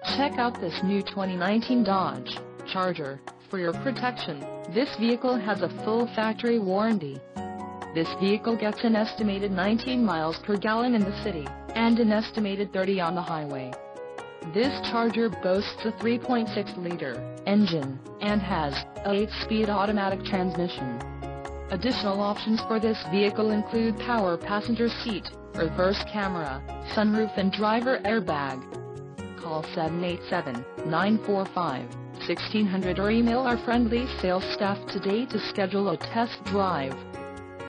Check out this new 2019 Dodge Charger. For your protection, this vehicle has a full factory warranty. This vehicle gets an estimated 19 miles per gallon in the city, and an estimated 30 on the highway. This Charger boasts a 3.6-liter engine, and has a 8-speed automatic transmission. Additional options for this vehicle include power passenger seat, reverse camera, sunroof and driver airbag. Call 787-945-1600 or email our friendly sales staff today to schedule a test drive.